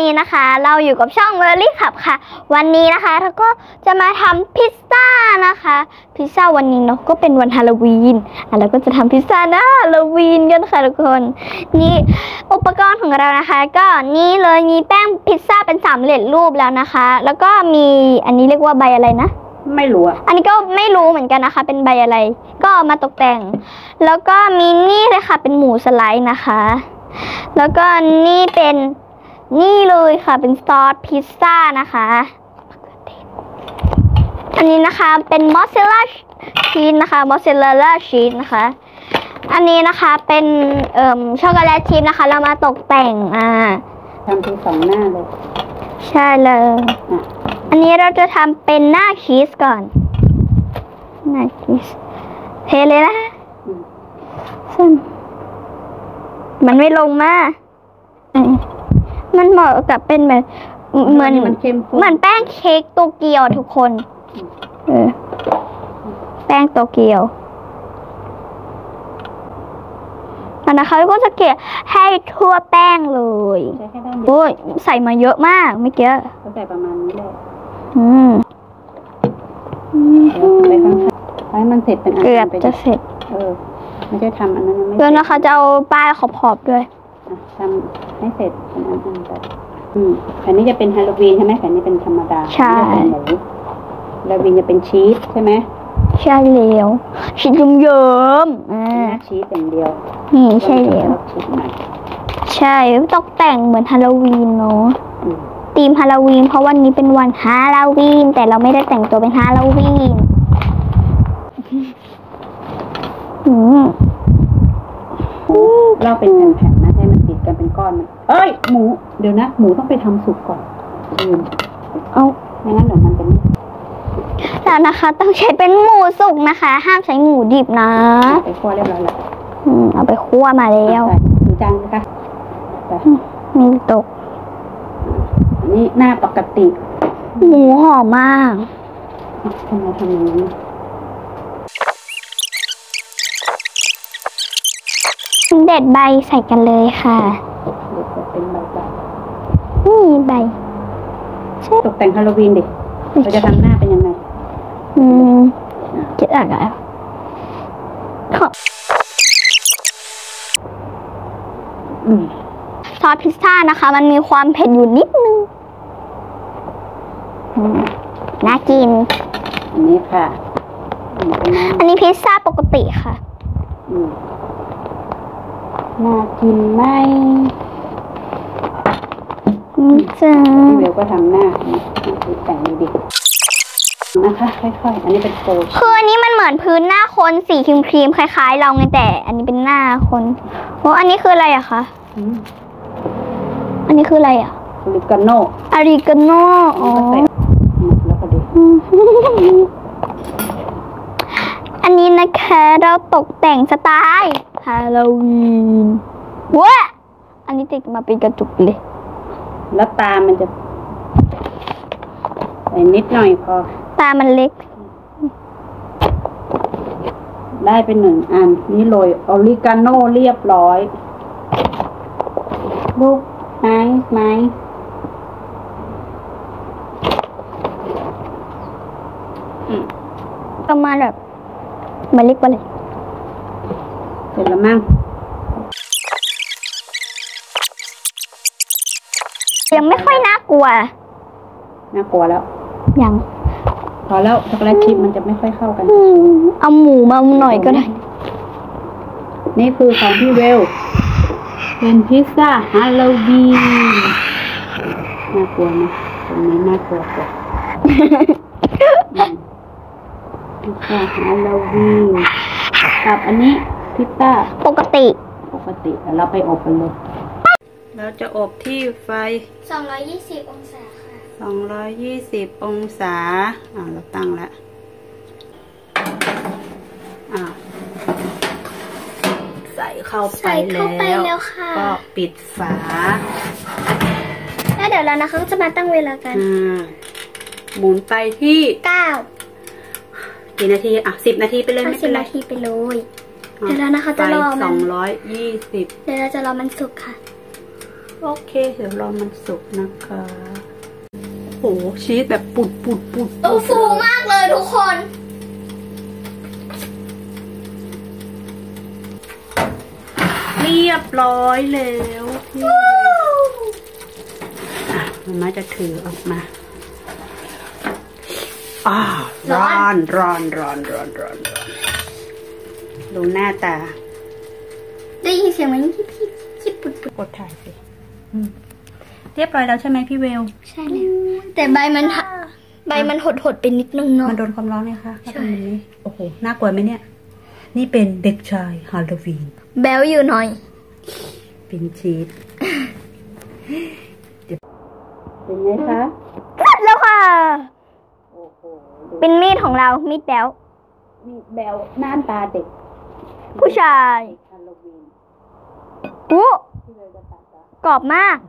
นะคะเราอยู่กับช่องเวอร์รี่ขับค่ะวันนี้นะคะเราก็จะมาทำพิซซ่านะคะพิซซ่าวันนี้เนาะก็เป็นวันฮาโลวีนเราก็จะทำพิซซ่าหน้าฮาโลวีนกันค่ะทุกคนนี่อุปกรณ์ของเรานะคะก็นี่เลยมีแป้งพิซซ่าเป็นสำเร็จรูปแล้วนะคะแล้วก็มีอันนี้เรียกว่าใบอะไรนะไม่รู้อ่ะอันนี้ก็ไม่รู้เหมือนกันนะคะเป็นใบอะไรก็มาตกแต่งแล้วก็มีนี่เลยค่ะเป็นหมูสไลด์นะคะแล้วก็นี่เป็นนี่เลยค่ะเป็นซอสพิซซ่านะคะอันนี้นะคะเป็นมอสซาเรลล่าชีสนะคะมอสซาเรลล่าชีสนะคะอันนี้นะคะเป็นช็อกโกแลตชีสนะคะเรามาตกแต่งทำเป็น2หน้าเลยใช่เลยอันนี้เราจะทำเป็นหน้าชีสก่อนหน้าชีสเทเลยนะซึ่งมันไม่ลงมามันเหมาะกับเป็นแบบเหมือนแป้งเค้กโตเกียวทุกคนแป้งโตเกียวแล้วนะคะก็จะเกลี่ยให้ทั่วแป้งเลยโอ้ยใส่มาเยอะมากไม่เกี่ยวก็ใส่ประมาณนี้เลยไปข้างๆให้มันเสร็จเป็นอันเกือบจะเสร็จไม่ใช่ทำอันนั้นไม่เดี๋ยวนะคะจะเอาป้ายขอบๆด้วยทำให้เสร็จเป็นอันไปแผ่นนี้จะเป็นฮาโลวีนใช่ไหมแผ่นนี้เป็นธรรมดาใช่ฮาโลวีนจะเป็นชีสใช่ไหมใช่แล้วชีสเยิ้มชีสอย่างเดียวนี่ใช่แล้วใช่ตกแต่งเหมือนฮาโลวีนเนาะธีมฮาโลวีนเพราะวันนี้เป็นวันฮาโลวีนแต่เราไม่ได้แต่งตัวเป็นฮาโลวีนเราเป็นแผ่นๆนะให้มันติดกันเป็นก้อนหมูเดี๋ยวนะหมูต้องไปทำสุกก่อนไม่งั้นเดี๋ยวมันจะไม่แล้วนะคะต้องใช้เป็นหมูสุกนะคะห้ามใช้หมูดิบนะไปคั่วเรียบร้อยแล้วเอาไปคั่วมาแล้วดูจานนะคะมีตกนี่หน้าปกติหมูหอมมากทำไมทำอย่างนี้เด็ดใบใส่กันเลยค่ะเด็ดเป็นใบนี่ใบตกแต่งฮาโลวีนดิเราจะทำหน้าเป็นยังไงคิดอะไรซอสพิซซ่านะคะมันมีความเผ็ดอยู่นิดนึงน่ากินอันนี้ค่ะอันนี้พิซซ่าปกติค่ะน่ากินไหมจ้าพี่เบลก็ทำหน้าแต่งดีนะคะค่อยๆอันนี้เป็นโฟล์คืออันนี้มันเหมือนพื้นหน้าคนสีครีมคล้ายๆเราไงแต่อันนี้เป็นหน้าคนโอ้อันนี้คืออะไรอะคะอันนี้คืออะไรอะอาริกาโน่อ๋อแล้วก็ดีอันนี้นะคะเราตกแต่งสไตล์ฮาโลวีนว้าอันนี้ติดมาเป็นกระจุกเลยแล้วตามันจะใส่นิดหน่อยพอตามันเล็กได้เป็น1 อันนี่โรยออริกาโน่เรียบร้อยลูกไหมประมาณแบบมันเล็กกว่าเลยเสร็จแล้วมั้งยังไม่ค่อยน่ากลัวแล้วยังพอแล้วช็อกโกแลตชิพมันจะไม่ค่อยเข้ากันเอาหมูมาหน่อยก็ได้นี่คือของพี่เวลเป็นพิซซ่าฮาโลวีนน่ากลัวไหมตรงนี้น่ากลัวกว่าพิซซ่าฮาโลวีนกับอันนี้พิซซ่าปกติเราไปอบกันเลยเราจะอบที่ไฟ 220 องศาค่ะ 220 องศาเราตั้งแล้วใส่เข้าไปแล้วก็ปิดฝาแล้วเดี๋ยวเรานะคะจะมาตั้งเวลากันหมุนไปที่ 9 กี่นาที10 นาทีไปเลยไม่เป็นไร 10 นาทีไปเลยเดี๋ยวเรานะคะจะรอมัน 220 เดี๋ยวเราจะรอมันสุกค่ะโอเคเดี๋ยวรอมันสุกนะคะโอ้ชีสแบบปุดฟูมากเลยทุกคนเรียบร้อยแล้วมาจะถือออกมาร้อนดูหน้าตาได้ยินเสียงไหมคิดปุดกดถ่ายสิเรียบร้อยแล้วใช่ไหมพี่เวลใช่แล้วแต่ใบมันหดไปนิดนึงเนาะมันโดนความร้อนไงคะใช่โอ้โหน่ากลัวไหมเนี่ยนี่เป็นเด็กชายฮาโลวีนแบลอยู่หน่อยเป็นชีสเป็นไงคะเสร็จแล้วค่ะโอ้โหเป็นมีดของเรามีดแบลหน้าตาเด็กผู้ชายฮาโลวีนกรอบมาก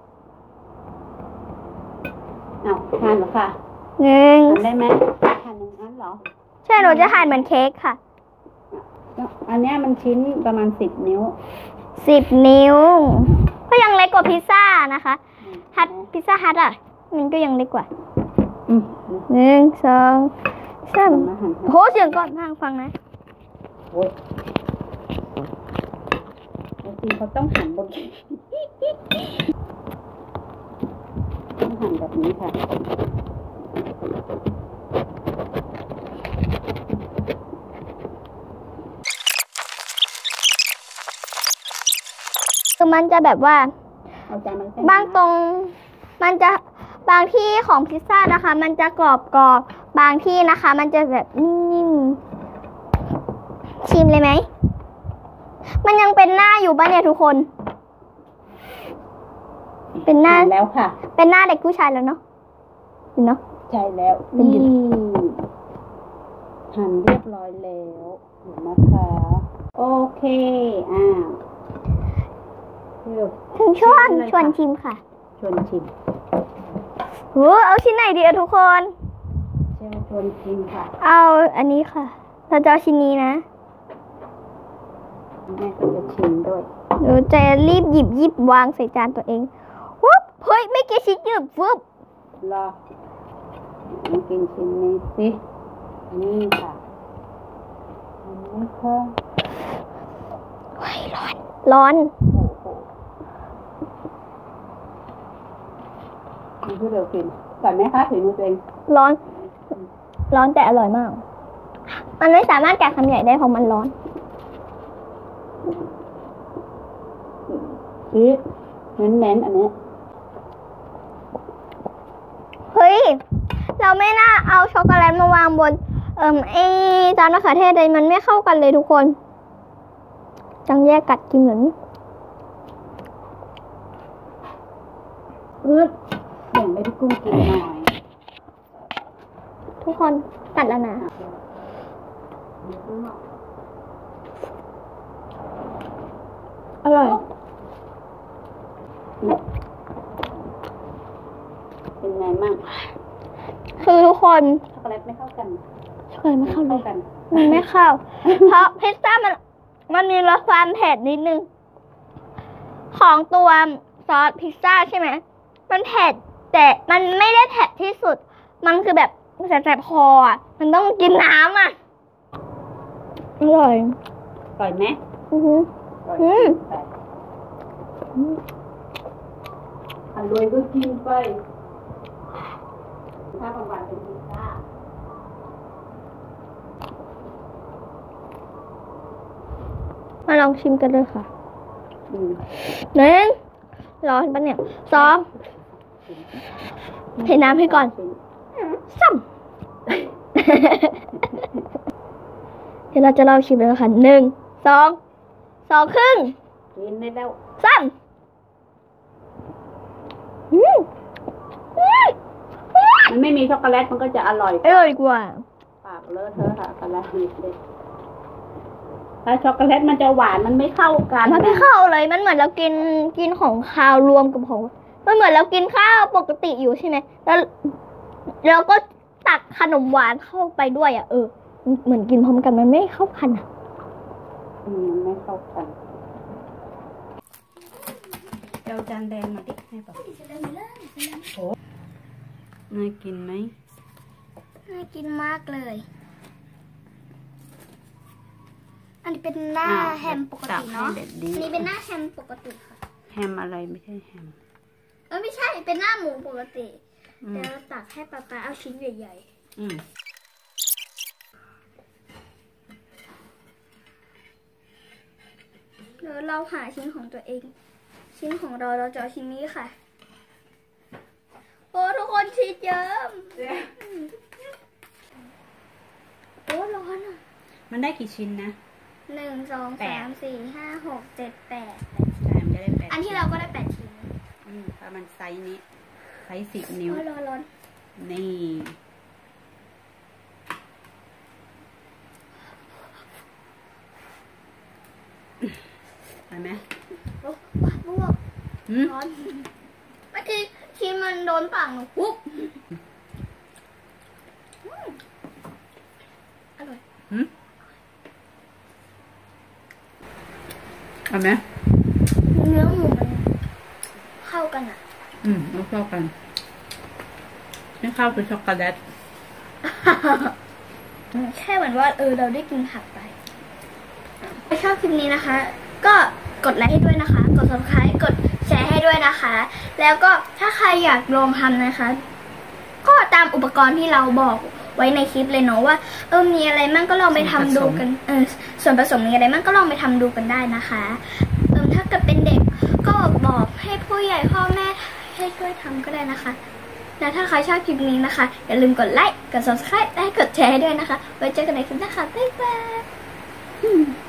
ทานเหรอคะทานได้ไหมทาน1 อันเหรอใช่หนูจะทานเหมือนเค้กค่ะอันนี้มันชิ้นประมาณ10 นิ้วก็ยังเล็กกว่าพิซซ่านะคะพิซซ่าฮัทอ่ะมันก็ยังเล็กกว่า1 2 3โหเสียงก่อนฟังนะโอ้ยจริงเขาต้องหั่นบนต้องหั่นแบบนี้ค่ะคือมันจะแบบว่าบางตรงมันจะบางที่ของพิซซ่านะคะมันจะกรอบบางที่นะคะมันจะแบบนิ่มๆชิมเลยไหมมันยังเป็นหน้าอยู่ป่ะเนี่ยทุกคนเป็นหน้าแล้วค่ะเป็นหน้าเด็กผู้ชายแล้วเนาะเนาะใช่แล้วนี่หั่นเรียบร้อยแล้วนะคะโอเคถึงชวนชิมค่ะชวนชิมเอาชิ้นไหนดีทุกคนชวนชิมค่ะเอาอันนี้ค่ะเราจะเอาชิ้นนี้นะแม่ก็จะชิมด้วยหนูจะรีบหยิบวางใส่จานตัวเองวุ๊บเฮ้ยไม่กี่ชิ้นหยิบวุ๊บรอมากินชิ้นนี้สินี่ค่ะนี่ค่ะร้อนมีที่เร็วกินก่อนไหมคะถือมือตัวเองร้อนแต่อร่อยมากมันไม่สามารถแกะคำใหญ่ได้เพราะมันร้อนชีสเน้นอันนี้เฮ้ยเราไม่น่าเอาช็อกโกแลตมาวางบนจานมะเขือเทศเลยมันไม่เข้ากันเลยทุกคนจังแยกกัดกินเหมือนแบ่งให้พี่กุ้งกินหน่อยทุกคนตัดแล้วนะอร่อยเป็นไงมั่งคือทุกคนช็อกโกแลตไม่เข้ากันช็อกโกแลตไม่เข้าเลยมันไม่เข้าเพราะพิซซ่ามันมีรสความเผ็ดนิดนึงของตัวซอสพิซซ่าใช่ไหมมันเผ็ดแต่มันไม่ได้เผ็ดที่สุดมันคือแบบแสบคออ่ะมันต้องกินน้ำอ่ะอร่อยไหมอร่อยก็กินไปถ้าบางวันเป็นพิซซ่ามาลองชิมกันเลยค่ะ1ร้อนปะเนี่ย2เทน้ำให้ก่อน3เดี๋ยวเราจะลองชิมเลยค่ะ1 2 ครึ่งกินได้แล้ว 3 มันไม่มีช็อกโกแลตมันก็จะอร่อยกว่าปากเลอะเทอะค่ะช็อกโกแลตนิดถ้าช็อกโกแลตมันจะหวานมันไม่เข้ากันมันไม่เข้าเลยมันเหมือนเรากินของคาวรวมกับของมันเหมือนเรากินข้าวปกติอยู่ใช่ไหมแล้วเราก็ตักขนมหวานเข้าไปด้วยเหมือนกินพร้อมกันมันไม่เข้ากันมันไม่เข้ากันเอาจานแดงมาดิให้ป่ะโอ้น่ากินไหมน่ากินมากเลย อันนี้เป็นหน้าแฮมปกติเนาะ อันนี้เป็นหน้าแฮมปกติค่ะแฮมอะไรไม่ใช่แฮมไม่ใช่ เป็นหน้าหมูปกติ เดี๋ยวเราตักให้ป๊าเอาชิ้นใหญ่ๆเดี๋ยวเราหาชิ้นของตัวเอง ชิ้นของเราจะเอาชิ้นนี้ค่ะ โอ้ทุกคนชีสเยิ้มโอ้ร้อนอ่ะมันได้กี่ชิ้นนะ 1 2 3 4 5 6 7 8 ใช่มันจะได้8 อันที่เราก็ได้8ชิ้นประมาณไซส์นี้ไซส์10 นิ้วร้อนนี่เห็นไหมโอ้บวกร้อนเมื่อกี้ชิ้นมันโดนปากหนูปุ๊บอร่อยเห็นไหมเนื้อหมูมันเข้ากันอ่ะมันเข้ากันไม่เข้าเป็นช็อกโกแลตแค่เหมือนว่าเราได้กินผักไปถ้าชอบคลิปนี้นะคะ ก็กดไลค์ให้ด้วยนะคะ กด subscribe กดแชร์ให้ด้วยนะคะ แล้วก็ถ้าใครอยากลองทำนะคะ ก็ตามอุปกรณ์ที่เราบอกไว้ในคลิปเลยเนาะว่ามีอะไรมั่งก็ลองไปทำดูกันส่วนผสมมีอะไรมั่งก็ลองไปทำดูกันได้นะคะถ้าเกิดเป็นเด็กก็บอกให้ผู้ใหญ่พ่อแม่ให้ช่วยทำก็ได้นะคะและถ้าใครชอบคลิปนี้นะคะอย่าลืมกดไลค์กด subscribe และกดแชร์ให้ด้วยนะคะไว้เจอกันในคลิปหน้าค่ะบ๊ายบาย